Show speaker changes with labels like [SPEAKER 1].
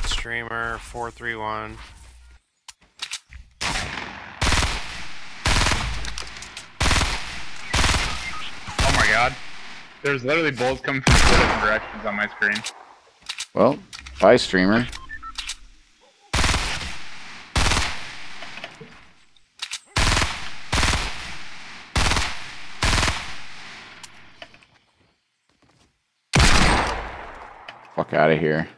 [SPEAKER 1] streamer 431.
[SPEAKER 2] Oh my god. There's literally bullets coming from 4 different directions on my screen.
[SPEAKER 3] Well, bye, streamer. Fuck out of here.